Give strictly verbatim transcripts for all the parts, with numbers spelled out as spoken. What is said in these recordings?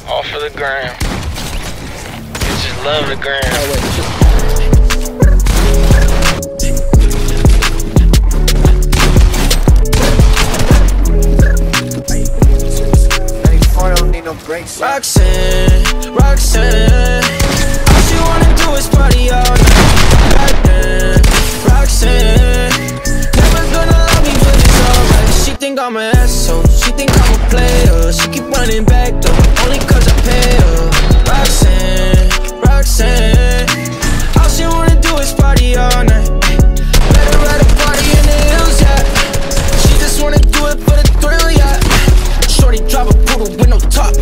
All for the gram. Bitches love the gram. Oh, wait, just... Breaks. Roxanne, Roxanne, all she wanna do is party all night. Goddamn, Roxanne, never gonna love me, but it's alright. She think I'm an asshole, she think I'm a player. She keep running back though, only cause I pay her. Roxanne, Roxanne, all she wanna do is party all night. Let her at a party in the hills, yeah. She just wanna do it for the thrill, yeah. Shorty drive a poodle with no top.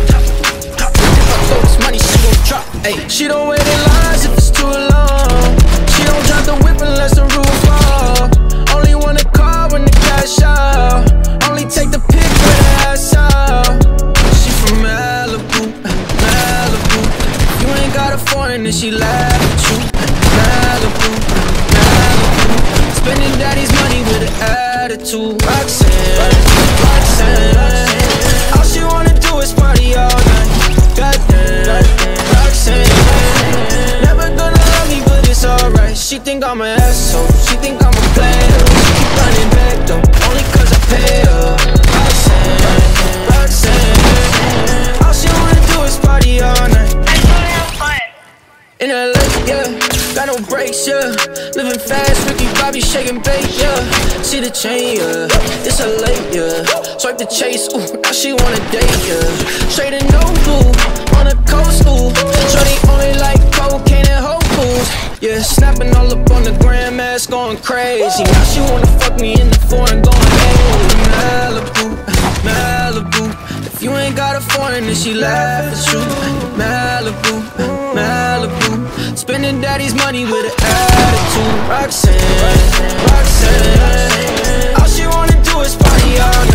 Money she gon' drop, ayy. She don't wait in lines if it's too long. She don't drop the whip unless the roof fall. Only wanna call when the cash out. Only take the pic with her ass out. She from Malibu, Malibu. You ain't got a foreign and she laugh at you. Malibu, Malibu. Spending daddy's money with an attitude. Roxanne, Roxanne, all she wanna do is party all night. Goddamn, Roxanne, never gonna love me, but it's alright. She think I'm an asshole, she think I'm a player. She keep running back though, only cause I pay her. Roxanne, Roxanne, all she wanna do is party all night. I just wanna have fun. In L A, yeah, got no brakes, yeah. Living fast, Ricky Bobby shaking bait, yeah. See the chain, yeah, it's a late, yeah. Swipe the chase, ooh, now she wanna date, yeah. Straight and no blue, on the coast, ooh. Shorty only like cocaine and Whole Foods, yeah. Snapping all up on the grandmas, going crazy. Now she wanna fuck me in the foreign, going hey. Malibu, Malibu. If you ain't got a foreign, then she laugh at you. Malibu, Malibu. Spending daddy's money with an attitude. Roxanne, Roxanne, all she wanna do is party all night.